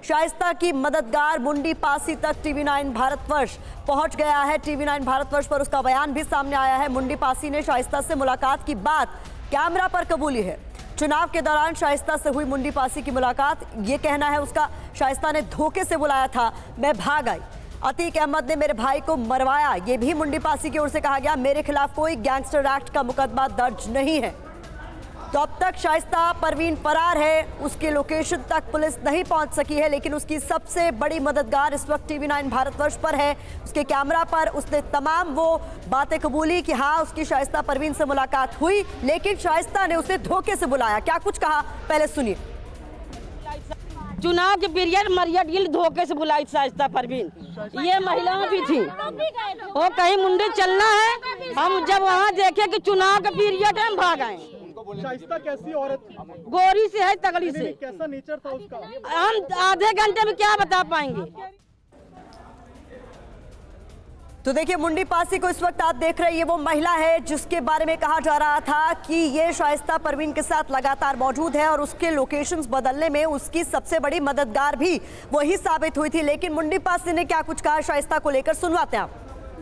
शाइस्ता की मददगार मुंडी पासी तक TV9 भारतवर्ष पहुंच गया है। TV9 भारतवर्ष पर उसका बयान भी सामने आया है। मुंडी पासी ने शाइस्ता से मुलाकात की बात कैमरा पर कबूली है। चुनाव के दौरान शाइस्ता से हुई मुंडी पासी की मुलाकात, ये कहना है उसका, शाइस्ता ने धोखे से बुलाया था, मैं भाग आई। अतीक अहमद ने मेरे भाई को मरवाया, ये भी मुंडी पासी की ओर से कहा गया। मेरे खिलाफ कोई गैंगस्टर एक्ट का मुकदमा दर्ज नहीं है। तो अब तक शाइस्ता परवीन फरार है, उसके लोकेशन तक पुलिस नहीं पहुंच सकी है, लेकिन उसकी सबसे बड़ी मददगार इस वक्त TV9 भारतवर्ष पर है। उसके कैमरा पर उसने तमाम वो बातें कबूली कि हाँ उसकी शाइस्ता परवीन से मुलाकात हुई, लेकिन शाइस्ता ने उसे धोखे से बुलाया। क्या कुछ कहा, पहले सुनिए। चुनाव के पीरियड मरिया गिल धोखे से बुलाई शाइस्ता परवीन, ये महिलाएं भी थी। वो कहीं मुंडी चलना है, हम जब वहाँ देखे कि चुनाव का पीरियड है, हम भाग आए। शाइस्ता कैसी औरत? गोरी से है, तगड़ी से। कैसा नेचर था उसका? हम आधे घंटे में क्या बता पाएंगे। तो देखिए, मुंडी पासी को इस वक्त आप देख रहे हैं, ये वो महिला है जिसके बारे में कहा जा रहा था कि ये शाइस्ता परवीन के साथ लगातार मौजूद है और उसके लोकेशंस बदलने में उसकी सबसे बड़ी मददगार भी वही साबित हुई थी। लेकिन मुंडी पासी ने क्या कुछ कहा शाइस्ता को लेकर, सुनवाते हैं आप।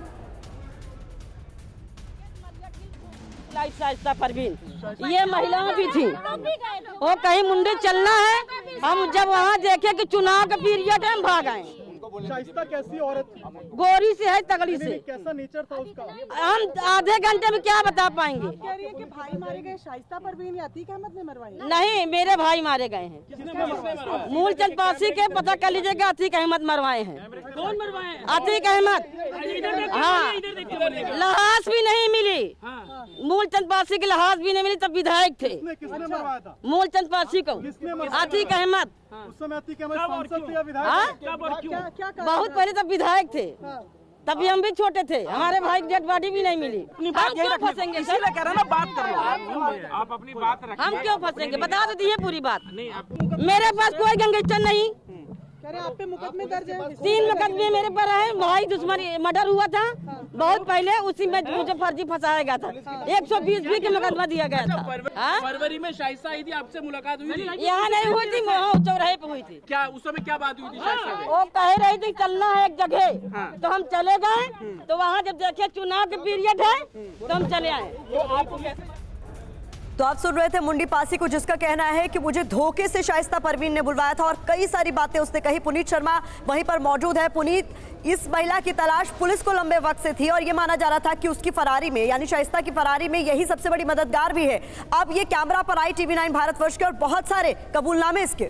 शाइस्ता परवीन, ये महिलाएं भी थी। वो कहीं मुंडी चलना है, हम जब वहाँ देखे कि चुनाव का पीरियड है, हम भाग आए। शाइस्ता कैसी औरत? गोरी से है, तगड़ी से। कैसा नेचर था उसका? हम आधे घंटे में क्या बता पाएंगे। कह रही है कि भाई मारे गए शाइस्ता परवीन या अतीक अहमद ने मरवाई? नहीं, मेरे भाई मारे गए हैं। मूलचंद पासी के पता कर लीजिएगा, अतीक अहमद मरवाए हैं। कौन मरवाए? अतीक अहमद। हाँ, लाश भी नहीं मिली। मूलचंद पासी की लाश भी नहीं मिली, तब विधायक थे। किसने मरवाया था? मूलचंद पासी को अतीक अहमद। उस समय अतीक अहमद सांसद थे या विधायक? बहुत पहले तब विधायक थे, तभी हम भी छोटे थे, हमारे भाई की डेड बॉडी भी नहीं मिली। हम क्यों फंसेंगे? बात कर आप अपनी बात रखिए। हम क्यों फंसेंगे, बता तो दिए पूरी बात। मेरे पास कोई गैंगस्टर नहीं। आप पे मुकदमे दर्ज है? 3 मुकदमे मेरे पर है। भाई दुश्मनी मर्डर हुआ था बहुत पहले, उसी में मुझे फर्जी फंसाया गया था। 120 भी के मुकदमा दिया गया था। फरवरी में शाइस्ता आई थी, आपसे मुलाकात हुई थी? यहाँ नहीं हुई थी, वहाँ चौराहे पे हुई थी। क्या उस समय क्या बात हुई थी शाइस्ता से? वो कह रही थी चलना है एक जगह, तो हम चले गए। तो वहाँ जब देखे चुनाव के पीरियड है, तो हम चले आए। तो आपको कैसे? तो आप सुन रहे थे मुंडी पासी को, जिसका कहना है कि मुझे धोखे से शाइस्ता परवीन ने बुलवाया था और कई सारी बातें उसने कही। पुनीत शर्मा वहीं पर मौजूद है। पुनीत, इस महिला की तलाश पुलिस को लंबे वक्त से थी और ये माना जा रहा था कि उसकी फरारी में, यानी शाइस्ता की फरारी में यही सबसे बड़ी मददगार भी है। अब ये कैमरा पर आई TV9 भारतवर्ष के और बहुत सारे कबूलनामे इसके।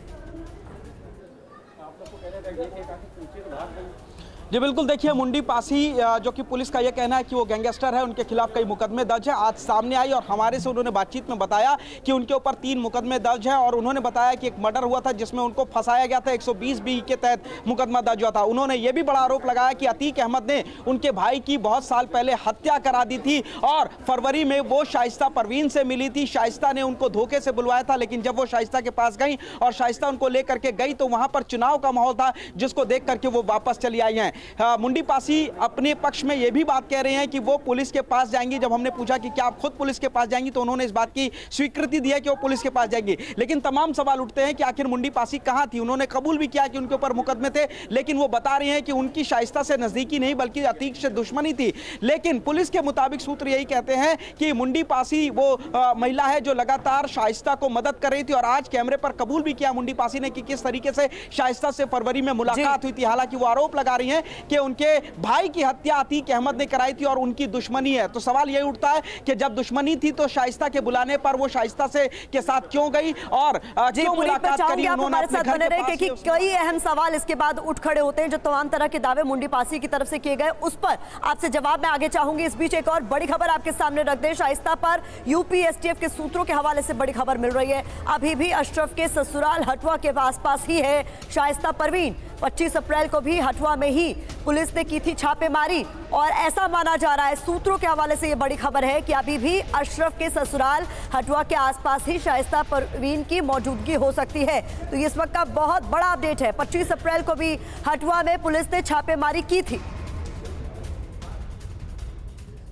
जी बिल्कुल, देखिए मुंडी पासी जो कि पुलिस का यह कहना है कि वो गैंगस्टर है, उनके खिलाफ कई मुकदमे दर्ज है, आज सामने आई और हमारे से उन्होंने बातचीत में बताया कि उनके ऊपर 3 मुकदमे दर्ज है और उन्होंने बताया कि एक मर्डर हुआ था जिसमें उनको फंसाया गया था, 120 बी के तहत मुकदमा दर्ज हुआ था। उन्होंने ये भी बड़ा आरोप लगाया कि अतीक अहमद ने उनके भाई की बहुत साल पहले हत्या करा दी थी और फरवरी में वो शाइस्ता परवीन से मिली थी। शाइस्ता ने उनको धोखे से बुलवाया था, लेकिन जब वो शाइस्ता के पास गई और शाइस्ता उनको लेकर के गई तो वहां पर चुनाव का माहौल था, जिसको देख करके वो वापस चली आई हैं। मुंडी पासी अपने पक्ष में ये भी बात कह रहे हैं कि वो पुलिस के पास जाएंगी। जब हमने पूछा कि क्या आप खुद पुलिस के पास जाएंगी, तो उन्होंने इस बात की स्वीकृति दी है कि वो पुलिस के पास जाएंगी। लेकिन तमाम सवाल उठते हैं कि आखिर मुंडी पासी कहां थी। उन्होंने कबूल भी किया कि उनके ऊपर मुकदमे थे, लेकिन वो बता रहे हैं कि उनकी शाइस्ता से नजदीकी नहीं बल्कि अतीक से दुश्मनी थी। लेकिन पुलिस के मुताबिक सूत्र यही कहते हैं कि मुंडी पासी वो महिला है जो लगातार शाइस्ता को मदद कर रही थी और आज कैमरे पर कबूल भी किया मुंडी पासी ने कि किस तरीके से शाइस्ता से फरवरी में मुलाकात हुई थी। हालांकि वो आरोप लगा रही हैं कि उनके भाई की हत्या अतीक अहमद ने कराई थी और उनकी दुश्मनी है। तो सवाल यही उठता है कि जब दुश्मनी थी तो शाइस्ता के बुलाने पर वो शाइस्ता से के साथ क्यों गई और क्यों मुलाकात करी उन्होंने अपने घर के पास? क्योंकि कई अहम सवाल इसके बाद उठ खड़े होते हैं। जो तमाम तरह के दावे मुंडी पासी की तरफ से किए गए, उस पर आपसे जवाब मैं आगे चाहूंगी। इस बीच एक और बड़ी खबर आपके सामने रख दें। शाइस्ता पर यूपी STF के सूत्रों के हवाले से बड़ी खबर मिल रही है। अभी भी अशरफ के ससुराल हटवा के आसपास ही है शाइस्ता परवीन। 25 अप्रैल को भी हटवा में ही पुलिस ने की थी छापेमारी और ऐसा माना जा रहा है, सूत्रों के हवाले से ये बड़ी खबर है कि अभी भी अशरफ के ससुराल हटवा के आसपास ही शाइस्ता परवीन की मौजूदगी हो सकती है। तो इस वक्त का बहुत बड़ा अपडेट है। 25 अप्रैल को भी हटवा में पुलिस ने छापेमारी की थी।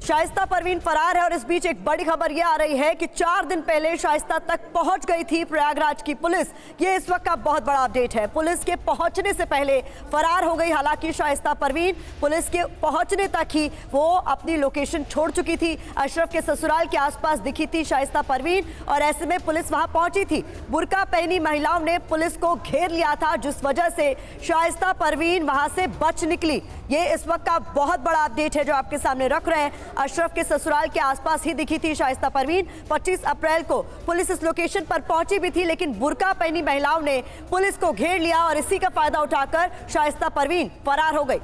शाइस्ता परवीन फरार है और इस बीच एक बड़ी खबर यह आ रही है कि 4 दिन पहले शाइस्ता तक पहुंच गई थी प्रयागराज की पुलिस। ये इस वक्त का बहुत बड़ा अपडेट है। पुलिस के पहुंचने से पहले फरार हो गई हालांकि शाइस्ता परवीन। पुलिस के पहुंचने तक ही वो अपनी लोकेशन छोड़ चुकी थी। अशरफ के ससुराल के आसपास दिखी थी शाइस्ता परवीन और ऐसे में पुलिस वहां पहुंची थी। बुर्का पहनी महिलाओं ने पुलिस को घेर लिया था जिस वजह से शाइस्ता परवीन वहां से बच निकली। ये इस वक्त का बहुत बड़ा अपडेट है जो आपके सामने रख रहे हैं। अशरफ के ससुराल के आसपास ही दिखी थी शाइस्ता परवीन। 25 अप्रैल को पुलिस इस लोकेशन पर पहुंची भी थी लेकिन बुर्का पहनी महिलाओं ने पुलिस को घेर लिया और इसी का फायदा उठाकर शाइस्ता परवीन फरार हो गई।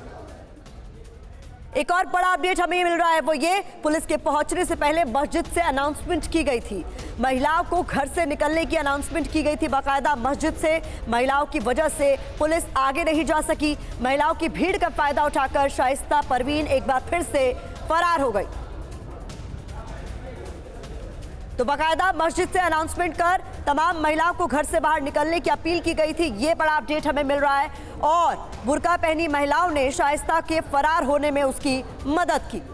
एक और बड़ा अपडेट हमें मिल रहा है वो ये, पुलिस के पहुंचने से पहले मस्जिद से अनाउंसमेंट की गई थी। महिलाओं को घर से निकलने की अनाउंसमेंट की गई थी बाकायदा मस्जिद से। महिलाओं की वजह से पुलिस आगे नहीं जा सकी। महिलाओं की भीड़ का फायदा उठाकर शाइस्ता परवीन एक बार फिर से फरार हो गई। तो बाकायदा मस्जिद से अनाउंसमेंट कर तमाम महिलाओं को घर से बाहर निकलने की अपील की गई थी। ये बड़ा अपडेट हमें मिल रहा है और बुर्का पहनी महिलाओं ने शाइस्ता के फरार होने में उसकी मदद की।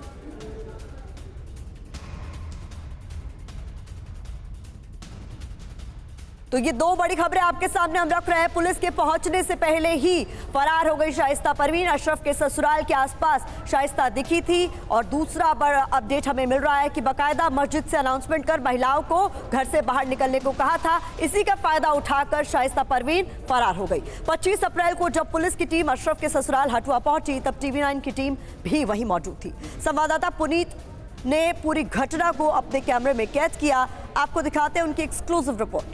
तो ये 2 बड़ी खबरें आपके सामने हम रख रहे हैं। पुलिस के पहुंचने से पहले ही फरार हो गई शाइस्ता परवीन। अशरफ के ससुराल के आसपास शाइस्ता दिखी थी और दूसरा बड़ा अपडेट हमें मिल रहा है कि बाकायदा मस्जिद से अनाउंसमेंट कर महिलाओं को घर से बाहर निकलने को कहा था। इसी का फायदा उठाकर शाइस्ता परवीन फरार हो गई। 25 अप्रैल को जब पुलिस की टीम अशरफ के ससुराल हटवा पहुंची तब TV9 की टीम भी वहीं मौजूद थी। संवाददाता पुनीत ने पूरी घटना को अपने कैमरे में कैद किया। आपको दिखाते हैं उनकी एक्सक्लूसिव रिपोर्ट।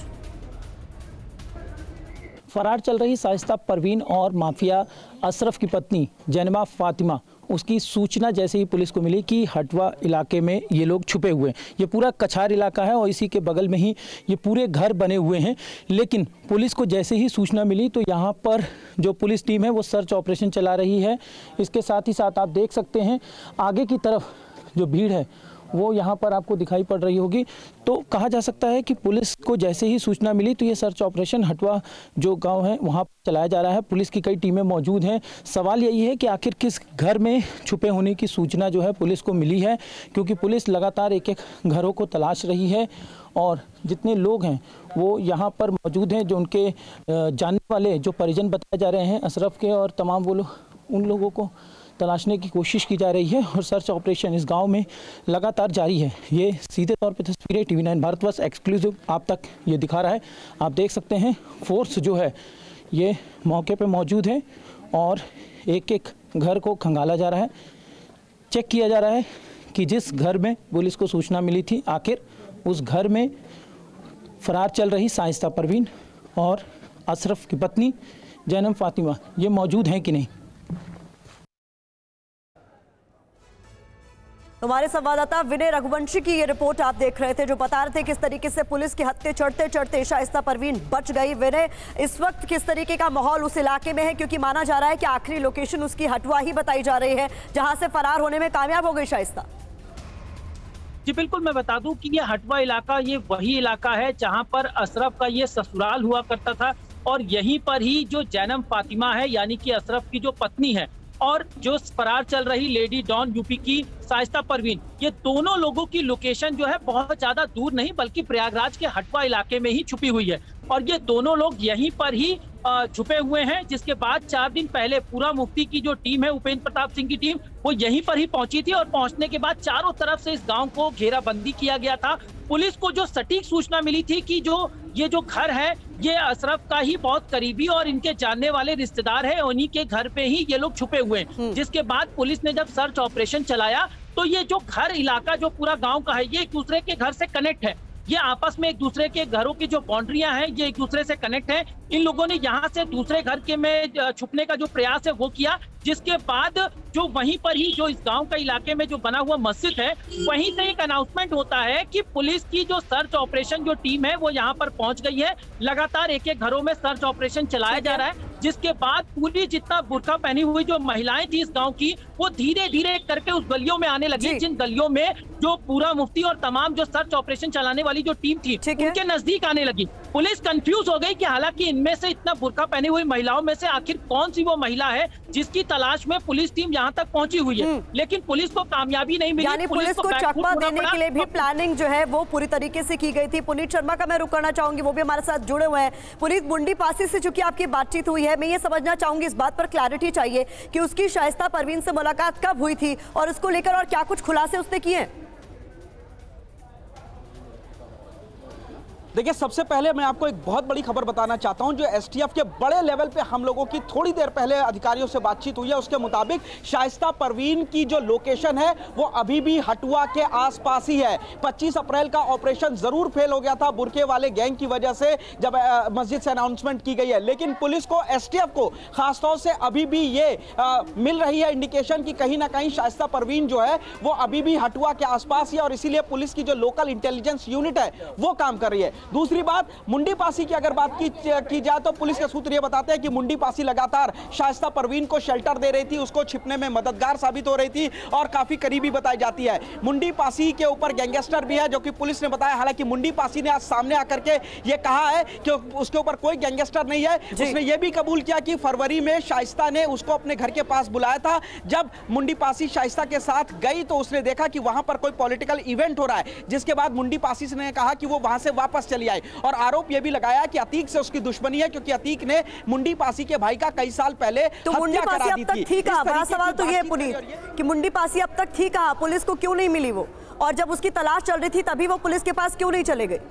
फरार चल रही शाइस्ता परवीन और माफिया अशरफ की पत्नी जैनबा फातिमा, उसकी सूचना जैसे ही पुलिस को मिली कि हटवा इलाके में ये लोग छुपे हुए हैं। ये पूरा कछार इलाका है और इसी के बगल में ही ये पूरे घर बने हुए हैं। लेकिन पुलिस को जैसे ही सूचना मिली तो यहाँ पर जो पुलिस टीम है वो सर्च ऑपरेशन चला रही है। इसके साथ ही साथ आप देख सकते हैं आगे की तरफ जो भीड़ है वो यहाँ पर आपको दिखाई पड़ रही होगी। तो कहा जा सकता है कि पुलिस को जैसे ही सूचना मिली तो ये सर्च ऑपरेशन हटवा जो गांव है वहाँ पर चलाया जा रहा है। पुलिस की कई टीमें मौजूद हैं। सवाल यही है कि आखिर किस घर में छुपे होने की सूचना जो है पुलिस को मिली है, क्योंकि पुलिस लगातार एक एक घरों को तलाश रही है और जितने लोग हैं वो यहाँ पर मौजूद हैं, जो उनके जानने वाले जो परिजन बताए जा रहे हैं अशरफ के और तमाम वो लोग, उन लोगों को तलाशने की कोशिश की जा रही है और सर्च ऑपरेशन इस गांव में लगातार जारी है। ये सीधे तौर पे तस्वीरें TV9 भारतवर्ष एक्सक्लूसिव आप तक ये दिखा रहा है। आप देख सकते हैं फोर्स जो है ये मौके पे मौजूद है और एक एक घर को खंगाला जा रहा है। चेक किया जा रहा है कि जिस घर में पुलिस को सूचना मिली थी आखिर उस घर में फरार चल रही शाइस्ता परवीन और अशरफ की पत्नी जैनब फातिमा ये मौजूद हैं कि नहीं। हमारे संवाददाता विनय रघुवंशी की ये रिपोर्ट आप देख रहे थे जो बता रहे थे किस तरीके से पुलिस के हत्थे चढ़ते चढ़ते शाइस्ता परवीन बच गई। विनय, इस वक्त किस तरीके का माहौल उस इलाके में है, क्योंकि माना जा रहा है कि आखिरी लोकेशन उसकी हटवा ही बताई जा रही है जहां से फरार होने में कामयाब हो गई शाइस्ता। जी बिल्कुल, मैं बता दूं कि ये हटवा इलाका ये वही इलाका है जहां पर अशरफ का ये ससुराल हुआ करता था और यहीं पर ही जो जैनब फातिमा है यानी कि अशरफ की जो पत्नी है और जो फरार चल रही लेडी डॉन यूपी की शाइस्ता परवीन, ये दोनों लोगों की लोकेशन जो है बहुत ज्यादा दूर नहीं बल्कि प्रयागराज के हटवा इलाके में ही छुपी हुई है और ये दोनों लोग यहीं पर ही छुपे हुए हैं। जिसके बाद 4 दिन पहले पूरा मुफ्ती की जो टीम है उपेंद्र प्रताप सिंह की टीम वो यहीं पर ही पहुंची थी और पहुंचने के बाद चारों तरफ से इस गांव को घेराबंदी किया गया था। पुलिस को जो सटीक सूचना मिली थी कि ये जो घर है ये अशरफ का ही बहुत करीबी और इनके जानने वाले रिश्तेदार है, उन्हीं के घर पे ही ये लोग छुपे हुए हैं। जिसके बाद पुलिस ने जब सर्च ऑपरेशन चलाया तो ये जो घर इलाका जो पूरा गांव का है ये एक दूसरे के घर से कनेक्ट है। ये आपस में एक दूसरे के घरों की जो बाउंड्रियां हैं ये एक दूसरे से कनेक्ट है। इन लोगों ने यहाँ से दूसरे घर के में छुपने का जो प्रयास है वो किया, जिसके बाद जो वहीं पर ही जो इस गांव का इलाके में जो बना हुआ मस्जिद है वहीं से एक अनाउंसमेंट होता है कि पुलिस की जो सर्च ऑपरेशन जो टीम है वो यहाँ पर पहुंच गई है। लगातार एक एक घरों में सर्च ऑपरेशन चलाया जा रहा है, जिसके बाद पूरी जितना बुर्का पहनी हुई जो महिलाएं थी इस गाँव की वो धीरे धीरे करके उस गलियों में आने लगी जिन गलियों में जो पूरा मुफ्ती और तमाम जो सर्च ऑपरेशन चलाने वाली जो टीम थी उनके नजदीक आने लगी। पुलिस कंफ्यूज हो गई कि हालांकि इनमें से इतना बुर्का पहनी हुई महिलाओं में से आखिर कौन सी वो महिला है जिसकी तलाश में पुलिस टीम यहाँ तक पहुंची हुई है, लेकिन पुलिस को कामयाबी नहीं मिली। यानी पुलिस को चकमा देने के लिए भी प्लानिंग जो है वो पूरी तरीके से की गई थी। पुनीत शर्मा का मैं रुक करना चाहूंगी, वो भी हमारे साथ जुड़े हुए हैं। पुनीत, मुंडी पासी से चूंकि आपकी बातचीत हुई है, मैं ये समझना चाहूंगी, इस बात पर क्लैरिटी चाहिए कि उसकी शाइस्ता परवीन से मुलाकात कब हुई थी और उसको लेकर और क्या कुछ खुलासे उसने किए हैं? देखिए, सबसे पहले मैं आपको एक बहुत बड़ी खबर बताना चाहता हूं। जो एसटीएफ के बड़े लेवल पे हम लोगों की थोड़ी देर पहले अधिकारियों से बातचीत हुई है, उसके मुताबिक शाइस्ता परवीन की जो लोकेशन है वो अभी भी हटवा के आसपास ही है। 25 अप्रैल का ऑपरेशन जरूर फेल हो गया था बुरके वाले गैंग की वजह से, जब मस्जिद से अनाउंसमेंट की गई है, लेकिन पुलिस को, एसटीएफ को खासतौर से अभी भी ये मिल रही है इंडिकेशन कि कहीं ना कहीं शाइस्ता परवीन जो है वो अभी भी हटवा के आसपास ही है, और इसीलिए पुलिस की जो लोकल इंटेलिजेंस यूनिट है वो काम कर रही है। दूसरी बात, मुंडी पासी की अगर बात की जाए तो पुलिस के सूत्र ये बताते हैं कि मुंडी पासी लगातार शाइस्ता परवीन को शेल्टर दे रही थी, उसको छिपने में मददगार साबित हो रही थी और काफी करीबी बताई जाती है। मुंडी पासी के ऊपर गैंगस्टर भी है, जो कि पुलिस ने बताया। हालांकि मुंडी पासी ने आज सामने आकर के ये कहा है कि उसके ऊपर कोई गैंगस्टर नहीं है। उसने ये भी कबूल किया कि फरवरी में शाइस्ता ने उसको अपने घर के पास बुलाया था। जब मुंडी पासी शाइस्ता के साथ गई तो उसने देखा कि वहां पर कोई पॉलिटिकल इवेंट हो रहा है, जिसके बाद मुंडी पासी ने कहा कि वो वहां से वापस चली आई। और आरोप यह भी लगाया कि अतीक से उसकी दुश्मनी है, क्योंकि अतीक ने मुंडी पासी के भाई का कई साल पहले तो मुंडी पासी अब तक थी कहां? बड़ा सवाल तो ये है पुनीत कि मुंडी पासी अब तक थी कहां? पुलिस को क्यों नहीं मिली वो? और जब उसकी तलाश चल रही थी तभी वो पुलिस के पास क्यों नहीं चले गए?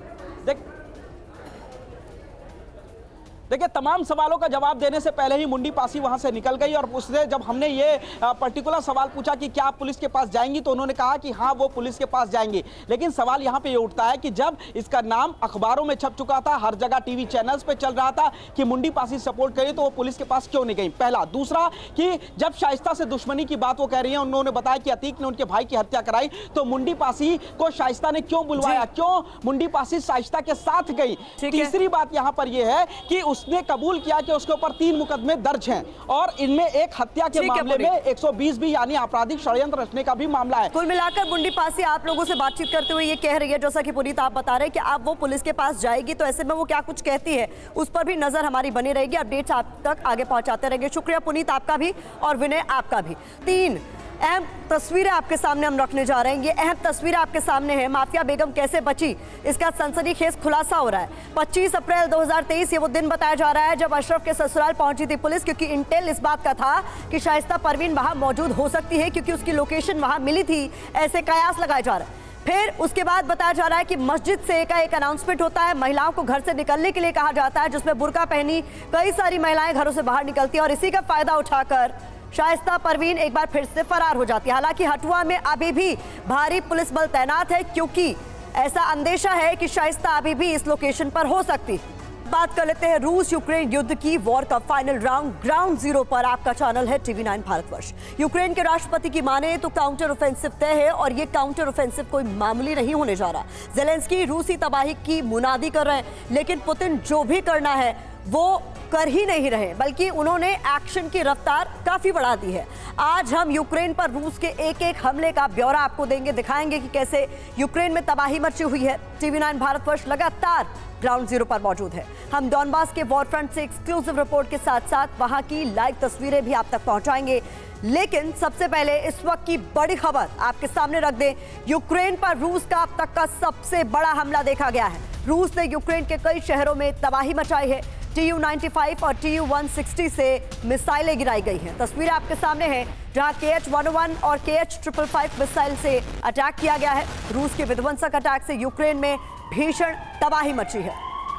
देखिए, तमाम सवालों का जवाब देने से पहले ही मुंडी पासी वहां से निकल गई, और उससे जब हमने ये पर्टिकुलर सवाल पूछा कि क्या आप पुलिस के पास जाएंगी, तो उन्होंने कहा कि हाँ, वो पुलिस के पास जाएंगी। लेकिन सवाल यहाँ पे ये उठता है कि जब इसका नाम अखबारों में छप चुका था, हर जगह टीवी चैनल्स पे चल रहा था कि मुंडी पासी सपोर्ट करिए, तो वो पुलिस के पास क्यों नहीं गई? पहला। दूसरा कि जब शाइस्ता से दुश्मनी की बात वो कह रही है, उन्होंने बताया कि अतीक ने उनके भाई की हत्या कराई, तो मुंडी पासी को शाइस्ता ने क्यों बुलवाया, क्यों मुंडी पासी शाइस्ता के साथ गई? तीसरी बात यहाँ पर यह है कि उसने कबूल किया कि उसके ऊपर 3 मुकदमे दर्ज हैं, और इनमें एक हत्या के मामले में 120 भी यानी आपराधिक षड्यंत्र रचने का भी मामला है। कुल मिलाकर मुंडी पासी आप लोगों से बातचीत करते हुए ये कह रही है, जैसा कि पुनीत आप बता रहे हैं कि अब वो पुलिस के पास जाएगी, तो ऐसे में वो क्या कुछ कहती है उस पर भी नजर हमारी बनी रहेगी। अपडेट्स आप तक आगे पहुंचाते रहेंगे। शुक्रिया पुनीत आपका भी और विनय आपका भी। 3 अहम तस्वीरें आपके सामने हम रखने जा रहे हैं। ये अहम तस्वीरें आपके सामने है। माफिया बेगम कैसे बची, इसका सनसनीखेज खुलासा हो रहा है। 25 अप्रैल 2023 ये वो दिन बताया जा रहा है जब अशरफ के ससुराल पहुंची थी पुलिस, क्योंकि इंटेल इस बात का था कि शाइस्ता परवीन वहां मौजूद हो सकती है, क्योंकि उसकी लोकेशन वहां मिली थी, ऐसे कयास लगाए जा रहे हैं। फिर उसके बाद बताया जा रहा है कि मस्जिद से एक अनाउंसमेंट होता है, महिलाओं को घर से निकलने के लिए कहा जाता है, जिसमें बुर्का पहनी कई सारी महिलाएं घरों से बाहर निकलती हैं, और इसी का फायदा उठाकर शाइस्ता परवीन एक बार फिर से फरार हो जाती है। हालांकि हटवा में अभी भी भारी पुलिस बल तैनात है, क्योंकि ऐसा अंदेशा है कि शाइस्ता अभी भी इस लोकेशन पर हो सकती। बात कर लेते हैं रूस यूक्रेन युद्ध की। वॉर का फाइनल राउंड ग्राउंड जीरो पर आपका चैनल है TV9 भारतवर्ष। यूक्रेन के राष्ट्रपति की माने तो काउंटर ऑफेंसिव तय है, और ये काउंटर ऑफेंसिव कोई मामूली नहीं होने जा रहा। जेलेंस्की रूसी तबाही की मुनादी कर रहे हैं, लेकिन पुतिन जो भी करना है वो कर ही नहीं रहे, बल्कि उन्होंने एक्शन की रफ्तार काफी बढ़ा दी है। आज हम यूक्रेन पर रूस के एक एक हमले का ब्यौरा आपको देंगे, दिखाएंगे कि कैसे यूक्रेन में तबाही मची हुई है। TV9 भारतवर्ष लगातार ग्राउंड जीरो पर मौजूद है। हम डॉनबास के वॉर फ्रंट से एक्सक्लूसिव रिपोर्ट के साथ साथ वहां की लाइव तस्वीरें भी आप तक पहुंचाएंगे। लेकिन सबसे पहले इस वक्त की बड़ी खबर आपके सामने रख दें। यूक्रेन पर रूस का अब तक का सबसे बड़ा हमला देखा गया है। रूस ने यूक्रेन के कई शहरों में तबाही मचाई है। Tu-95 और Tu-160 से मिसाइलें गिराई गई हैं। तस्वीरें आपके सामने हैं, जहां KH-101 और KH-555 मिसाइल से अटैक किया गया है। रूस के विध्वंसक अटैक से यूक्रेन में भीषण तबाही मची है।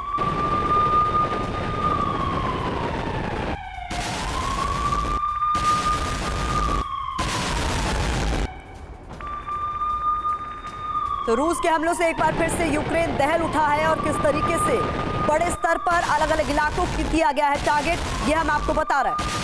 तो रूस के हमलों से एक बार फिर से यूक्रेन दहल उठा है, और किस तरीके से बड़े स्तर पर अलग अलग इलाकों को किया गया है टारगेट, ये हम आपको बता रहे हैं।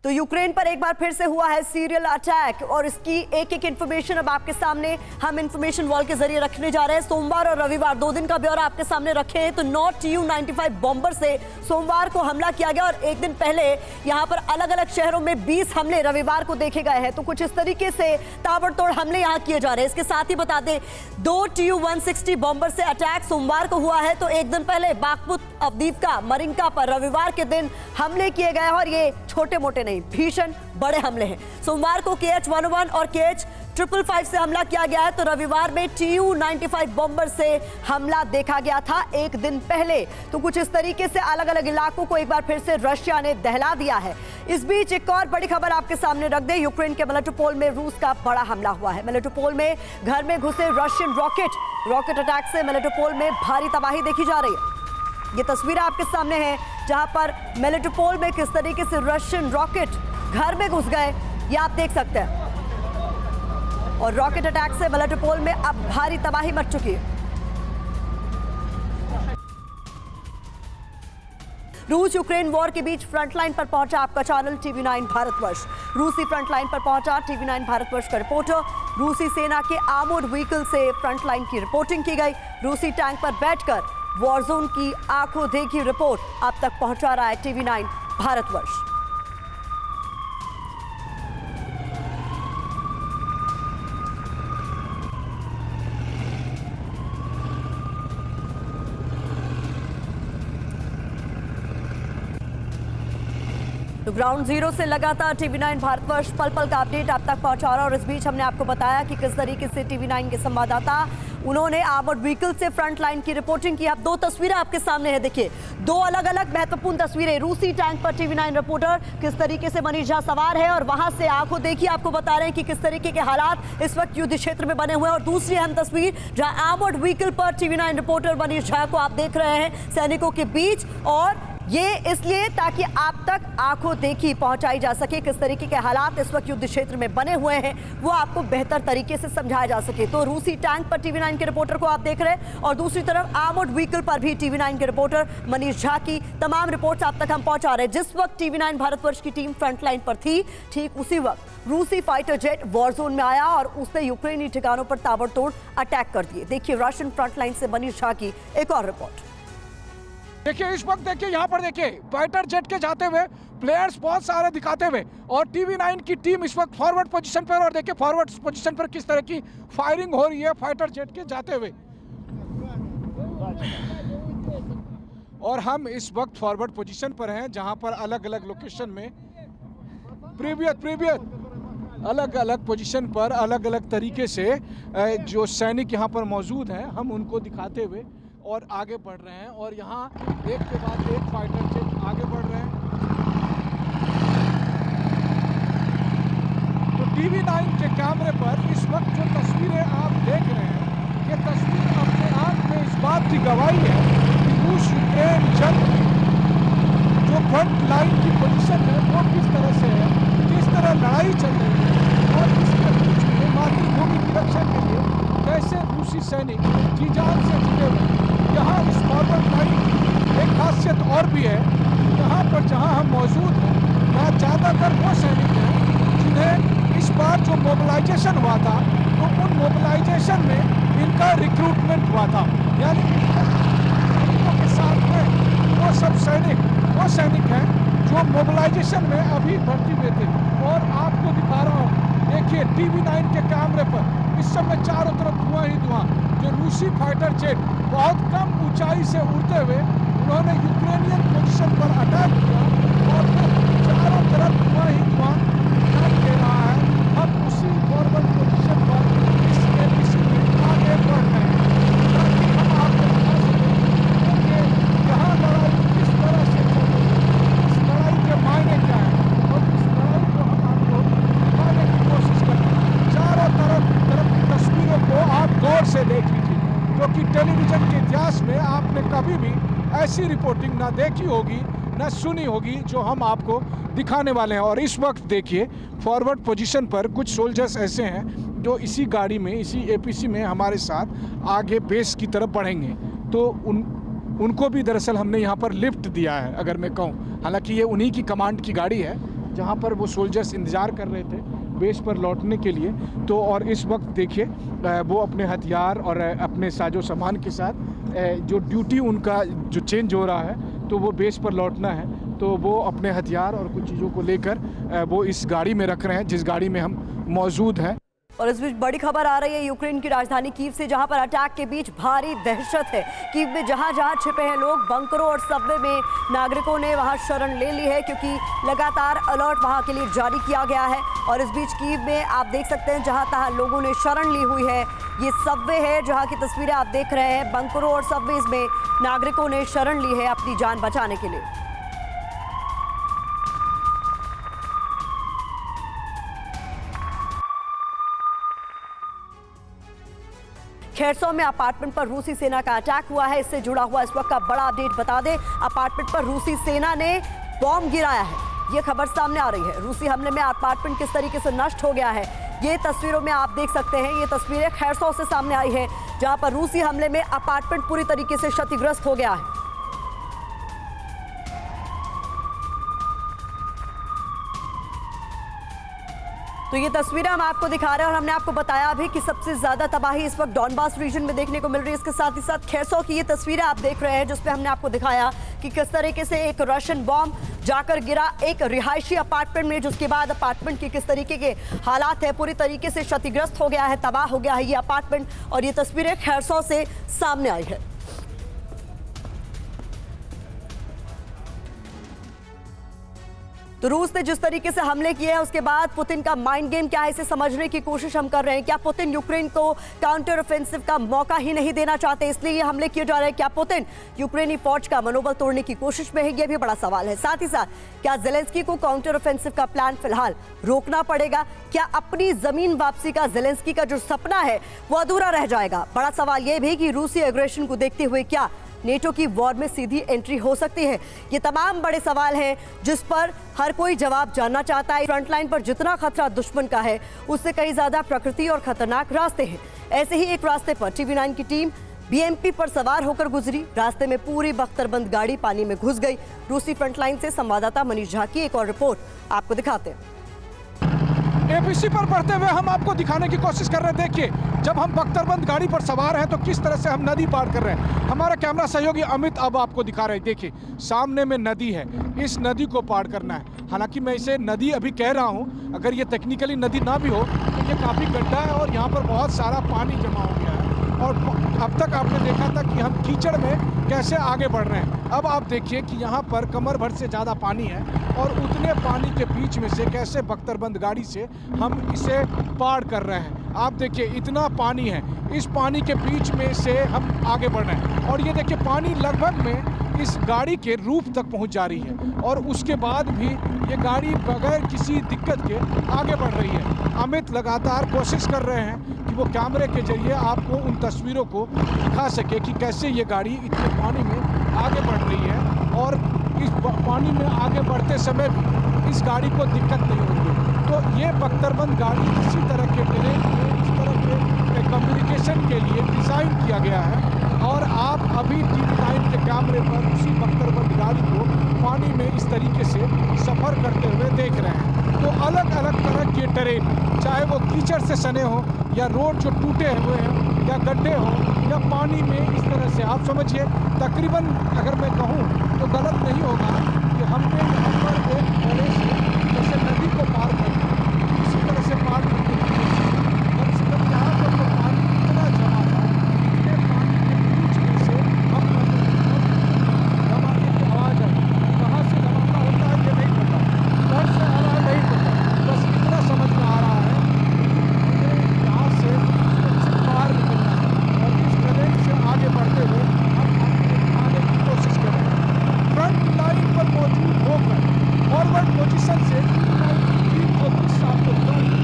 तो यूक्रेन पर एक बार फिर से हुआ है सीरियल अटैक और इसकी एक एक इन्फॉर्मेशन अब आपके सामने हम इन्फॉर्मेशन वॉल के जरिए रखने जा रहे हैं। सोमवार और रविवार 2 दिन का ब्यौरा आपके सामने रखे हैं। तो 9 Tu-95 बॉम्बर से सोमवार को हमला किया गया और एक दिन पहले यहां पर अलग अलग शहरों में 20 हमले रविवार को देखे गए हैं। तो कुछ इस तरीके से ताबड़तोड़ हमले यहां किए जा रहे हैं। इसके साथ ही बता दें 2 Tu-160 बॉम्बर से अटैक सोमवार को हुआ है। तो एक दिन पहले बागपुत, अवदीपका, मरिंका पर रविवार के दिन हमले किए गए और ये छोटे मोटे नहीं, भीषण बड़े हमले हैं। सोमवार को KH-101 और KH-555 से हमला किया गया है। तो रविवार में Tu-95 बॉम्बर से हमला देखा गया था एक दिन पहले। तो कुछ इस तरीके से अलग अलग इलाकों को एक बार फिर से रशिया ने दहला दिया है। इस बीच एक और बड़ी खबर आपके सामने रख दे। यूक्रेन के मेलिटोपोल में रूस का बड़ा हमला हुआ है। मेलिटोपोल में घर में घुसे रशियन रॉकेट अटैक से मेलिटोपोल में भारी तबाही देखी जा रही है। ये तस्वीर आपके सामने है जहां पर मेलिटोपोल में किस तरीके से रशियन रॉकेट घर में घुस गए, ये आप देख सकते हैं। और रॉकेट अटैक से मेलिटोपोल में अब भारी तबाही मच चुकी है। रूस यूक्रेन वॉर के बीच फ्रंटलाइन पर पहुंचा आपका चैनल TV9 भारतवर्ष। रूसी फ्रंटलाइन पर पहुंचा TV9 भारतवर्ष का रिपोर्टर। रूसी सेना के आर्मर्ड व्हीकल से फ्रंटलाइन की रिपोर्टिंग की गई। रूसी टैंक पर बैठकर वॉरजोन की आंखों देखी रिपोर्ट आप तक पहुंचा रहा है TV9 भारतवर्ष। तो ग्राउंड जीरो से लगातार TV9 भारतवर्ष पल पल का अपडेट आप तक पहुंचा रहा है। और इस बीच हमने आपको बताया कि किस तरीके से TV9 के संवाददाता उन्होंने आर्मर्ड व्हीकल से फ्रंट लाइन की रिपोर्टिंग की। अब 2 तस्वीरें आपके सामने है, देखिए 2 अलग अलग महत्वपूर्ण तस्वीरें। रूसी टैंक पर TV9 रिपोर्टर किस तरीके से मनीष झा सवार है और वहां से आंखों देखिए आपको बता रहे हैं कि किस तरीके के हालात इस वक्त युद्ध क्षेत्र में बने हुए हैं। और दूसरी अहम तस्वीर जहां आर्मर्ड व्हीकल पर TV9 रिपोर्टर मनीष झा को आप देख रहे हैं सैनिकों के बीच, और ये इसलिए ताकि आप तक आंखों देखी पहुंचाई जा सके किस तरीके के हालात इस वक्त युद्ध क्षेत्र में बने हुए हैं, वो आपको बेहतर तरीके से समझाया जा सके। तो रूसी टैंक पर TV9 के रिपोर्टर को आप देख रहे हैं और दूसरी तरफ आर्मर्ड व्हीकल पर भी TV9 के रिपोर्टर मनीष झा की तमाम रिपोर्ट्स आप तक हम पहुंचा रहे हैं। जिस वक्त TV9 भारतवर्ष की टीम फ्रंटलाइन पर थी, ठीक उसी वक्त रूसी फाइटर जेट वॉरजोन में आया और उसने यूक्रेनी ठिकानों पर ताबड़तोड़ अटैक कर दिए। देखिए रशियन फ्रंटलाइन से मनीष झा की एक और रिपोर्ट। देखिए इस वक्त देखिए यहाँ पर देखिए फाइटर जेट के जाते हुए प्लेयर्स बहुत सारे दिखाते हुए और TV9 की टीम इस वक्त फॉरवर्ड पोजीशन पर, और देखिए फॉरवर्ड पोजीशन पर किस तरह की फायरिंग हो रही है फाइटर जेट के जाते हुए। और हम इस वक्त फॉरवर्ड पोजीशन पर हैं जहां पर अलग अलग लोकेशन में अलग अलग पोजीशन पर अलग अलग तरीके से जो सैनिक यहाँ पर मौजूद हैं हम उनको दिखाते हुए और आगे बढ़ रहे हैं। और यहाँ एक के बाद एक फाइटर जेट आगे बढ़ रहे हैं। तो TV9 के कैमरे पर इस वक्त जो तस्वीरें आप देख रहे हैं, ये तस्वीर अपने आप में इस बात की गवाही है कि रूस यूक्रेन जंग जो फ्रंट लाइन की पोजीशन है वो किस तरह से है, किस तरह लड़ाई चल रही है और इसके बीच में मातृभूमि की रक्षा के लिए कैसे रूसी सैनिक जी जान से जुटे हुए। यहाँ इस फॉरवर्ड लाइन की एक खासियत और भी है, यहाँ पर जहाँ हम मौजूद हैं वहाँ ज़्यादातर वो सैनिक हैं जिन्हें इस बार जो मोबिलाइजेशन हुआ था तो उन मोबिलाइजेशन में इनका रिक्रूटमेंट हुआ था, यानी के साथ में वो सब सैनिक हैं जो मोबिलाइजेशन में अभी भर्ती हुए थे। और आपको दिखा रहा हूँ, देखिए TV9 के कैमरे पर इस समय चारों तरफ धुआं ही धुआं। जो रूसी फाइटर जेट बहुत कम ऊंचाई से उड़ते हुए उन्होंने यूक्रेनियन पोजीशन पर अटैक किया और फिर चारों तरफ धुआं ही धुआं दिखाई दे रहा है। हम उसी फॉरवर्ड पोजीशन पर इस ABC में आगे बढ़ रहे हैं ताकि हम आपको दिखा सकें कि यहाँ लड़ाई किस तरह से चल रही है, इस लड़ाई के मायने क्या है और इस लड़ाई को हम आपको दिखाने की कोशिश करते हैं। चारों तरफ की तस्वीरों को आप गौर से देख लीजिए, क्योंकि टेलीविजन के इतिहास में आपने कभी भी ऐसी रिपोर्टिंग ना देखी होगी ना सुनी होगी जो हम आपको दिखाने वाले हैं। और इस वक्त देखिए फॉरवर्ड पोजीशन पर कुछ सोल्जर्स ऐसे हैं जो इसी गाड़ी में, इसी APC में हमारे साथ आगे बेस की तरफ बढ़ेंगे। तो उनको भी दरअसल हमने यहाँ पर लिफ्ट दिया है, अगर मैं कहूँ। हालांकि ये उन्हीं की कमांड की गाड़ी है जहाँ पर वो सोल्जर्स इंतज़ार कर रहे थे बेस पर लौटने के लिए। तो और इस वक्त देखिए वो अपने हथियार और अपने साजो सामान के साथ जो ड्यूटी उनका जो चेंज हो रहा है तो वो बेस पर लौटना है, तो वो अपने हथियार और कुछ चीज़ों को लेकर वो इस गाड़ी में रख रहे हैं जिस गाड़ी में हम मौजूद हैं। और इस बीच बड़ी खबर आ रही है यूक्रेन की राजधानी कीव से, जहां पर अटैक के बीच भारी दहशत है। कीव में जहां जहां छिपे हैं लोग, बंकरों और सबवे में नागरिकों ने वहां शरण ले ली है, क्योंकि लगातार अलर्ट वहां के लिए जारी किया गया है। और इस बीच कीव में आप देख सकते हैं जहां तहां लोगों ने शरण ली हुई है। ये सबवे है जहाँ की तस्वीरें आप देख रहे हैं। बंकरों और सबवेज में नागरिकों ने शरण ली है अपनी जान बचाने के लिए। खेरसौ में अपार्टमेंट पर रूसी सेना का अटैक हुआ है। इससे जुड़ा हुआ इस वक्त का बड़ा अपडेट बता दें, अपार्टमेंट पर रूसी सेना ने बॉम्ब गिराया है। ये खबर सामने आ रही है। रूसी हमले में अपार्टमेंट किस तरीके से नष्ट हो गया है ये तस्वीरों में आप देख सकते हैं। ये तस्वीरें खेरसौ से सामने आई है, जहां पर रूसी हमले में अपार्टमेंट पूरी तरीके से क्षतिग्रस्त हो गया है। तो ये तस्वीरें हम आपको दिखा रहे हैं और हमने आपको बताया भी कि सबसे ज्यादा तबाही इस वक्त डॉनबास रीजन में देखने को मिल रही है। इसके साथ ही साथ खेरसौ की ये तस्वीरें आप देख रहे हैं, जिसपे हमने आपको दिखाया कि किस तरीके से एक रशियन बॉम्ब जाकर गिरा एक रिहायशी अपार्टमेंट में, जिसके बाद अपार्टमेंट के किस तरीके के हालात है, पूरी तरीके से क्षतिग्रस्त हो गया है, तबाह हो गया है ये अपार्टमेंट। और ये तस्वीरें खेरसौ से सामने आई है। तो रूस ने जिस तरीके से हमले किए हैं उसके बाद पुतिन का माइंड गेम क्या है, इसे समझने की कोशिश हम कर रहे हैं। क्या पुतिन यूक्रेन को काउंटर ऑफेंसिव का मौका ही नहीं देना चाहते, इसलिए ये हमले किए जा रहे हैं? क्या पुतिन यूक्रेनी फौज का मनोबल तोड़ने की कोशिश में है, ये भी बड़ा सवाल है। साथ ही साथ क्या जेलेंस्की को काउंटर ऑफेंसिव का प्लान फिलहाल रोकना पड़ेगा? क्या अपनी जमीन वापसी का जेलेंस्की का जो सपना है वो अधूरा रह जाएगा? बड़ा सवाल यह भी कि रूसी एग्रेशन को देखते हुए क्या नेटो की वॉर में सीधी एंट्री हो सकती है? ये तमाम बड़े सवाल हैं जिस पर हर कोई जवाब जानना चाहता है। फ्रंटलाइन पर जितना खतरा दुश्मन का है, उससे कहीं ज्यादा प्रकृति और खतरनाक रास्ते हैं। ऐसे ही एक रास्ते पर टीवी9 की टीम बीएमपी पर सवार होकर गुजरी। रास्ते में पूरी बख्तरबंद गाड़ी पानी में घुस गई। रूसी फ्रंटलाइन से संवाददाता मनीष झा की एक और रिपोर्ट आपको दिखाते हैं। एबीसी पर बढ़ते हुए हम आपको दिखाने की कोशिश कर रहे हैं। देखिए, जब हम बख्तरबंद गाड़ी पर सवार हैं तो किस तरह से हम नदी पार कर रहे हैं। हमारा कैमरा सहयोगी अमित अब आपको दिखा रहे हैं। देखिए, सामने में नदी है, इस नदी को पार करना है। हालांकि मैं इसे नदी अभी कह रहा हूं, अगर ये टेक्निकली नदी ना भी हो तो ये काफ़ी गड्ढा है और यहाँ पर बहुत सारा पानी जमा हो गया है। और अब तक आपने देखा था कि हम कीचड़ में कैसे आगे बढ़ रहे हैं। अब आप देखिए कि यहाँ पर कमर भर से ज़्यादा पानी है और उतने पानी के बीच में से कैसे बख्तरबंद गाड़ी से हम इसे पार कर रहे हैं। आप देखिए, इतना पानी है, इस पानी के बीच में से हम आगे बढ़ रहे हैं। और ये देखिए, पानी लगभग में इस गाड़ी के रूफ तक पहुंच जा रही है और उसके बाद भी ये गाड़ी बगैर किसी दिक्कत के आगे बढ़ रही है। अमित लगातार कोशिश कर रहे हैं कि वो कैमरे के जरिए आपको उन तस्वीरों को दिखा सके कि कैसे ये गाड़ी इतने पानी में आगे बढ़ रही है और इस पानी में आगे बढ़ते समय भी इस गाड़ी को दिक्कत नहीं होती। तो ये बख्तरबंद गाड़ी इसी तरह के टेरेन में, इस तरह के कम्युनिकेशन के लिए डिज़ाइन किया गया है। और आप अभी टीवी9 के कैमरे पर उसी बख्तरबंद गाड़ी को पानी में इस तरीके से सफ़र करते हुए देख रहे हैं। तो अलग अलग तरह के टेरेन, चाहे वो कीचड़ से सने हों या रोड जो टूटे हुए हैं या गड्ढे हों या पानी में इस तरह से, आप समझिए तकरीबन, अगर मैं कहूँ तो गलत नहीं होगा कि हमने यहाँ पर एक बड़े से जैसे नदी को पार कर इसी तरह से पार करने की कोशिश की। कम से कम यहाँ पर तो पानी इतना जमा था, इतने पानी के बीच में से हम धमाके की आवाज़ आई। कहाँ से धमाका होता है ये नहीं पता, घर से आ रहा है नहीं पता, बस इतना समझ में आ रहा है कि यहाँ से बाहर निकलना है और इस ट्रेन से आगे बढ़ते हुए हम आने की कोशिश कर रहे हैं। फ्रंट लाइन पर मौजूद होकर फॉरवर्ड पोजीशन से आपको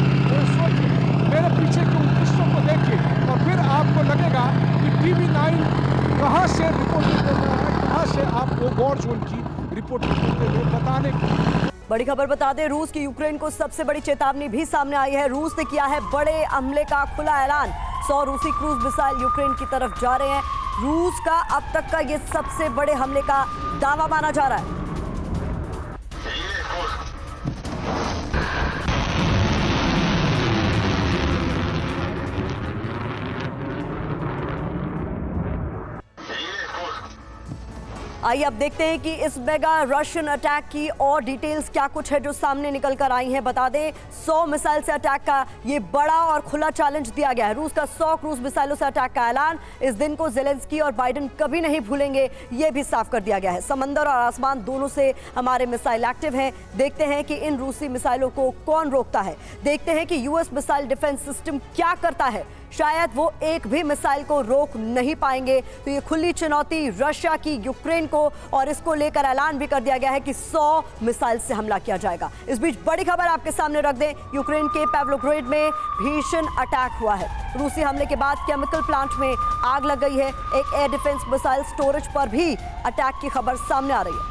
मेरे पीछे के दृश्यों को देखिए और फिर आपको लगेगा कि टीवी9 कहाँ से रिपोर्टिंग कर रहा है, कहाँ से आपको वॉर जोन की रिपोर्टिंग करते हुए बताने की। बड़ी खबर बता दें, रूस की यूक्रेन को सबसे बड़ी चेतावनी भी सामने आई है। रूस ने किया है बड़े हमले का खुला ऐलान। 100 रूसी क्रूज मिसाइल यूक्रेन की तरफ जा रहे हैं। रूस का अब तक का ये सबसे बड़े हमले का दावा माना जा रहा है। आइए अब देखते हैं कि इस मेगा रशियन अटैक की और डिटेल्स क्या कुछ है जो सामने निकल कर आई हैं। बता दें 100 मिसाइल से अटैक का ये बड़ा और खुला चैलेंज दिया गया है। रूस का 100 क्रूज मिसाइलों से अटैक का ऐलान। इस दिन को ज़ेलेंस्की और बाइडेन कभी नहीं भूलेंगे, ये भी साफ कर दिया गया है। समंदर और आसमान दोनों से हमारे मिसाइल एक्टिव हैं। देखते हैं कि इन रूसी मिसाइलों को कौन रोकता है। देखते हैं कि यूएस मिसाइल डिफेंस सिस्टम क्या करता है। शायद वो एक भी मिसाइल को रोक नहीं पाएंगे। तो ये खुली चुनौती रशिया की यूक्रेन को, और इसको लेकर ऐलान भी कर दिया गया है कि 100 मिसाइल से हमला किया जाएगा। इस बीच बड़ी खबर आपके सामने रख दें, यूक्रेन के पैवलोग्रेड में भीषण अटैक हुआ है। रूसी हमले के बाद केमिकल प्लांट में आग लग गई है। एक एयर डिफेंस मिसाइल स्टोरेज पर भी अटैक की खबर सामने आ रही है।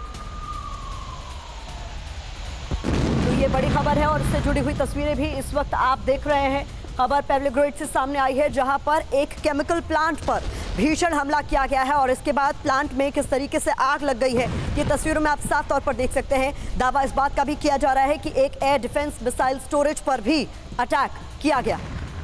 तो ये बड़ी खबर है और इससे जुड़ी हुई तस्वीरें भी इस वक्त आप देख रहे हैं। खबर पैवलोग्रेड से सामने आई है, जहां पर एक केमिकल प्लांट पर भीषण हमला किया गया है और इसके बाद प्लांट में किस तरीके से आग लग गई है ये तस्वीरों में आप साफ तौर पर देख सकते हैं। दावा इस बात का भी किया जा रहा है कि एक एयर डिफेंस मिसाइल स्टोरेज पर भी अटैक किया गया।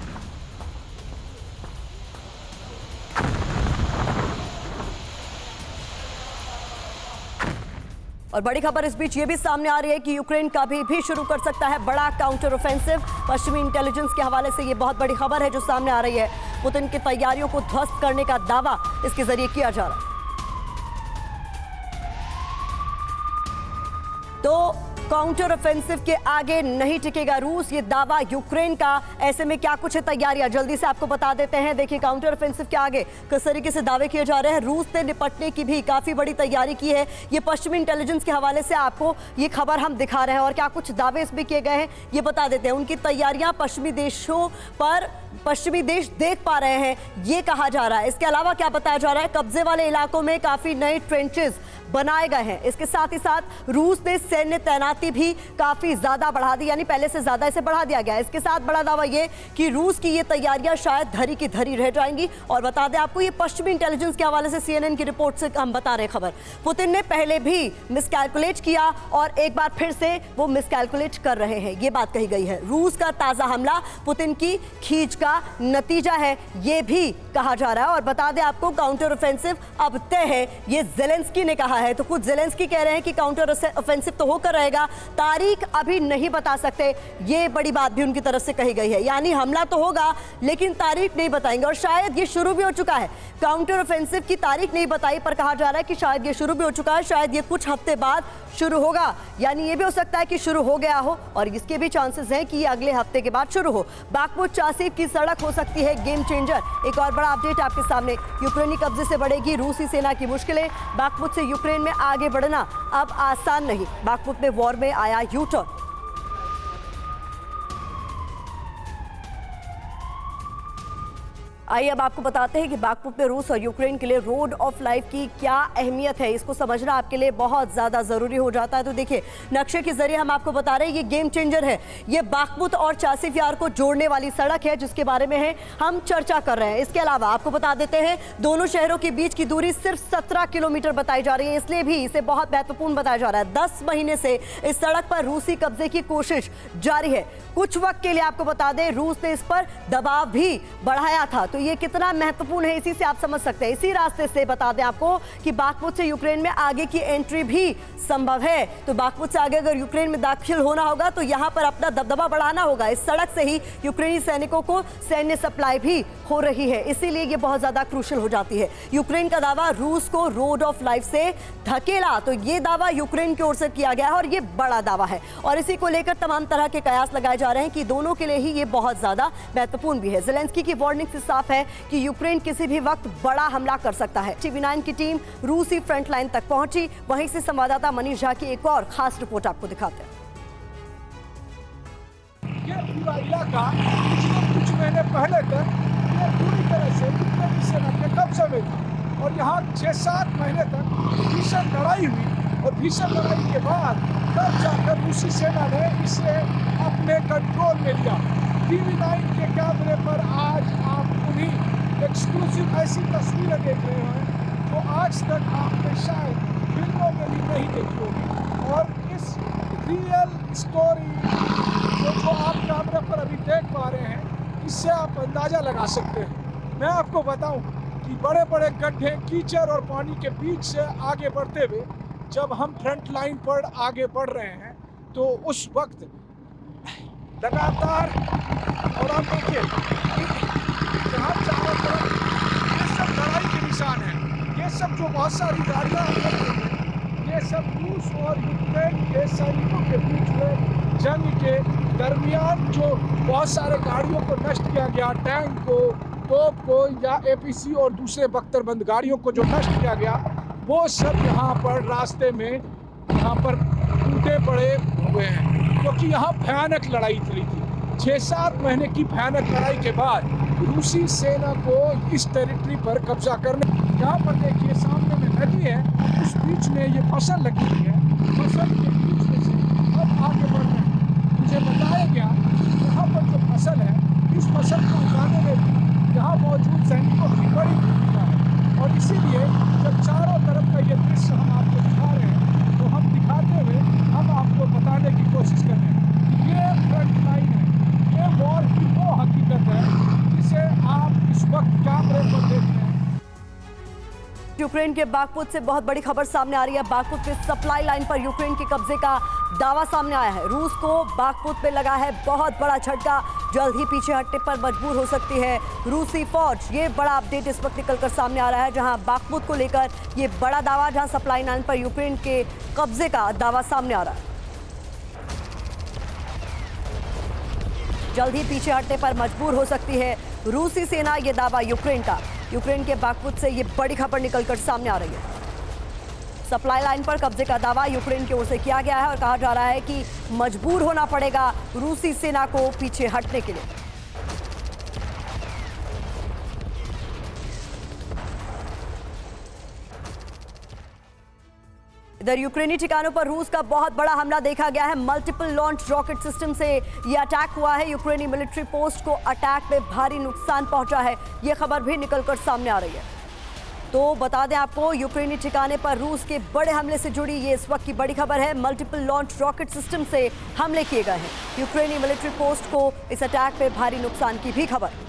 और बड़ी खबर इस बीच ये भी सामने आ रही है कि यूक्रेन कभी भी शुरू कर सकता है बड़ा काउंटर ऑफेंसिव। पश्चिमी इंटेलिजेंस के हवाले से ये बहुत बड़ी खबर है जो सामने आ रही है। पुतिन की तैयारियों को ध्वस्त करने का दावा इसके जरिए किया जा रहा है। तो काउंटर ऑफेंसिव के आगे नहीं टिकेगा रूस, ये दावा यूक्रेन का। ऐसे में क्या कुछ है तैयारियां, जल्दी से आपको बता देते हैं। देखिए काउंटर ऑफेंसिव के आगे किस तरीके से दावे किए जा रहे हैं। रूस से निपटने की भी काफी बड़ी तैयारी की है। ये पश्चिमी इंटेलिजेंस के हवाले से आपको ये खबर हम दिखा रहे हैं और क्या कुछ दावे इसमें किए गए हैं ये बता देते हैं। उनकी तैयारियां पश्चिमी देशों पर पश्चिमी देश देख पा रहे हैं ये कहा जा रहा है। इसके अलावा क्या बताया जा रहा है, कब्जे वाले इलाकों में काफी नए ट्रेंचेस बनाए गए हैं। इसके साथ ही साथ रूस ने सैन्य तैनाती भी काफी ज्यादा बढ़ा दी, यानी पहले से ज्यादा इसे बढ़ा दिया गया है। इसके साथ बड़ा दावा ये कि रूस की ये तैयारियां शायद धरी की धरी रह जाएंगी। और बता दें आपको, ये पश्चिमी इंटेलिजेंस के हवाले से CNN की रिपोर्ट से हम बता रहे खबर, पुतिन ने पहले भी मिसकैलकुलेट किया और एक बार फिर से वो मिसकैलकुलेट कर रहे हैं, ये बात कही गई है। रूस का ताजा हमला पुतिन की खींच का नतीजा है, ये भी कहा जा रहा है। और बता दें आपको, काउंटर ऑफेंसिव अब तय है, ये ज़ेलेंस्की ने कहा है। तो खुद ज़ेलेंस्की कह रहे हैं कि काउंटर ऑफेंसिव तो होकर रहेगा, तारीख अभी नहीं बता सकते। ये बड़ी बात भी उनकी तरफ से कही गई है, यानी हमला तो होगा लेकिन तारीख नहीं बताएंगे। और शायद ये शुरू भी हो चुका है, काउंटर ऑफेंसिव की तारीख नहीं बताई पर कहा जा रहा है कि शायद ये शुरू भी हो चुका है, शायद ये कुछ हफ्ते बाद शुरू होगा। यानी ये भी हो सकता है कि शुरू हो गया हो और इसके भी चांसेस हैं कि ये अगले हफ्ते के बाद शुरू हो। बाखमुत चासिव की सड़क हो सकती है गेम चेंजर। एक और बड़ा अपडेट आपके सामने, यूक्रेनी कब्जे से बढ़ेगी रूसी सेना की मुश्किलें। बाखमुत से यूक्रेन में आगे बढ़ना अब आसान नहीं। बाखमुत में वॉर में आया यू टर्न। आइए अब आपको बताते हैं कि बाखमुत में रूस और यूक्रेन के लिए रोड ऑफ लाइफ की क्या अहमियत है। इसको समझना आपके लिए बहुत ज़्यादा ज़रूरी हो जाता है। तो देखिए नक्शे के जरिए हम आपको बता रहे हैं, ये गेम चेंजर है। ये बाखमुत और चासिफ यार को जोड़ने वाली सड़क है जिसके बारे में है हम चर्चा कर रहे हैं। इसके अलावा आपको बता देते हैं, दोनों शहरों के बीच की दूरी सिर्फ 17 किलोमीटर बताई जा रही है, इसलिए भी इसे बहुत महत्वपूर्ण बताया जा रहा है। 10 महीने से इस सड़क पर रूसी कब्जे की कोशिश जारी है। कुछ वक्त के लिए आपको बता दें, रूस ने इस पर दबाव भी बढ़ाया था। तो ये कितना महत्वपूर्ण है इसी से आप समझ सकते हैं। इसी रास्ते से बता दें आपको कि बाखमुत से यूक्रेन में आगे की एंट्री भी संभव है। तो बाखमुत से आगे अगर यूक्रेन में दाखिल होना होगा तो यहां पर अपना दबदबा बढ़ाना होगा। इस सड़क से ही यूक्रेनी सैनिकों को सैन्य सप्लाई भी हो रही है, इसीलिए ये बहुत ज्यादा क्रूशियल हो जाती है। यूक्रेन का दावा रूस को रोड ऑफ लाइफ से धकेला, तो ये दावा यूक्रेन की ओर से किया गया है और ये बड़ा दावा है। और इसी को लेकर तमाम तरह के कयास लगाए जा रहे हैं कि दोनों के लिए ही ये बहुत ज्यादा महत्वपूर्ण भी है। ज़ेलेंस्की की वार्निंग से साफ है कि यूक्रेन किसी भी वक्त बड़ा हमला कर सकता है। TV9 की टीम रूसी फ्रंट लाइन तक पहुंची, वहीं से संवाददाता मनीष झा की एक और खास रिपोर्ट आपको दिखाते हैं। ये पूरा इलाका कुछ महीने पहले तक ये पूरी तरह से यूक्रेनी सेना के कब्जे में था और यहाँ 6-7 महीने तक भीषण लड़ाई हुई और भीषण लड़ाई के बाद तब जाकर रूसी सेना ने इसे अपने कंट्रोल में लिया। TV9 के कैमरे पर आज आप उन्हीं एक्सक्लूसिव ऐसी तस्वीरें देख रहे हैं जो आज तक आपने शायद फिल्मों में भी नहीं देखी होगी। और इस रियल स्टोरी जो आप कैमरे पर अभी देख पा रहे हैं, इससे आप अंदाज़ा लगा सकते हैं। मैं आपको बताऊं कि बड़े बड़े गड्ढे, कीचड़ और पानी के बीच से आगे बढ़ते हुए जब हम फ्रंट लाइन पर आगे बढ़ रहे हैं तो उस वक्त लगातार, और आप देखिए जहाँ चारों तरफ ये सब लड़ाई के निशान हैं, ये सब जो बहुत सारी गाड़ियाँ ये सब रूस और यूक्रेन के सैनिकों के बीच में जंग के दरमियान जो बहुत सारे गाड़ियों को नष्ट किया गया, टैंक को, तोप को या एपीसी और दूसरे बख्तरबंद गाड़ियों को जो नष्ट किया गया, वो सब यहाँ पर रास्ते में यहाँ पर टूटे पड़े हुए हैं, क्योंकि यहाँ भयानक लड़ाई चली थी। 6-7 महीने की भयानक लड़ाई के बाद रूसी सेना को इस टेरिटरी पर कब्जा करने, यहाँ पर देखिए सामने में नदी है, उस बीच में ये फसल लगी हुई है, फसल के बीच में से अब आगे बढ़ रहे हैं। मुझे बताया गया यहाँ पर जो फसल है, इस फसल को उगाने में भी यहाँ मौजूद सैनिकों की बड़ी भूमिका है, और इसीलिए जब चारों तरफ का ये दृश्य हम आपको दिखा रहे हैं तो हम दिखाते हुए हम आपको बताने की कोशिश कर रहे हैं। ये फ्रंट लाइन है, ये वॉर की वो हकीकत है जिसे आप इस वक्त कैमरे पर देख रहे हैं। यूक्रेन के बागपुत से बहुत बड़ी खबर सामने आ रही है। बागपुत के सप्लाई लाइन पर यूक्रेन के कब्जे का दावा सामने आया है। रूस को बागपुत पे लगा है बहुत बड़ा झटका, जल्द ही पीछे हटने पर मजबूर हो सकती है रूसी फौज। ये बड़ा अपडेट इस वक्त निकलकर सामने आ रहा है, जहां बागपुत को लेकर ये बड़ा दावा, जहां सप्लाई लाइन पर यूक्रेन के कब्जे का दावा सामने आ रहा है। जल्द ही पीछे हटने पर मजबूर हो सकती है रूसी सेना, ये दावा यूक्रेन का। यूक्रेन के बागपुत से ये बड़ी खबर निकलकर सामने आ रही है। सप्लाई लाइन पर कब्जे का दावा यूक्रेन की ओर से किया गया है और कहा जा रहा है कि मजबूर होना पड़ेगा रूसी सेना को पीछे हटने के लिए। इधर यूक्रेनी ठिकानों पर रूस का बहुत बड़ा हमला देखा गया है। मल्टीपल लॉन्च रॉकेट सिस्टम से ये अटैक हुआ है। यूक्रेनी मिलिट्री पोस्ट को अटैक में भारी नुकसान पहुंचा है, ये खबर भी निकलकर सामने आ रही है। तो बता दें आपको, यूक्रेनी ठिकाने पर रूस के बड़े हमले से जुड़ी ये इस वक्त की बड़ी खबर है। मल्टीपल लॉन्च रॉकेट सिस्टम से हमले किए गए हैं। यूक्रेनी मिलिट्री पोस्ट को इस अटैक में भारी नुकसान की भी खबर।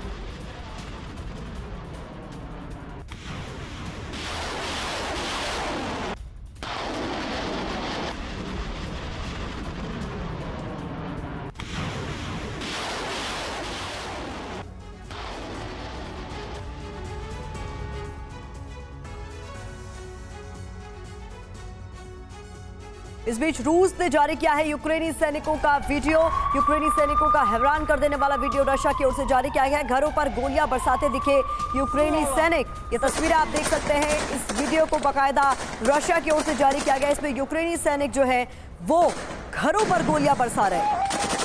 इस बीच रूस ने जारी किया है यूक्रेनी सैनिकों का वीडियो। यूक्रेनी सैनिकों का हैरान कर देने वाला वीडियो रशिया की ओर से जारी किया गया है। घरों पर गोलियां बरसाते दिखे यूक्रेनी सैनिक। ये तस्वीरें आप देख सकते हैं। इस वीडियो को बाकायदा रशिया की ओर से जारी किया गया। इसमें यूक्रेनी सैनिक जो है वो घरों पर गोलियां बरसा रहे हैं।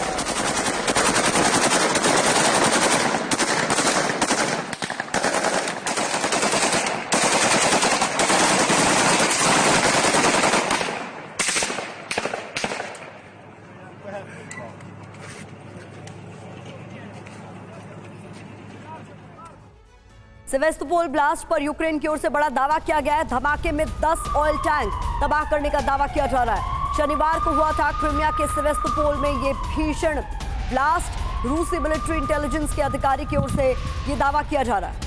सेवेस्तोपोल ब्लास्ट पर यूक्रेन की ओर से बड़ा दावा किया गया है। धमाके में 10 ऑयल टैंक तबाह करने का दावा किया जा रहा है। शनिवार को हुआ था क्रीमिया के सेवेस्तोपोल में ये भीषण ब्लास्ट। रूसी मिलिट्री इंटेलिजेंस के अधिकारी की ओर से ये दावा किया जा रहा है।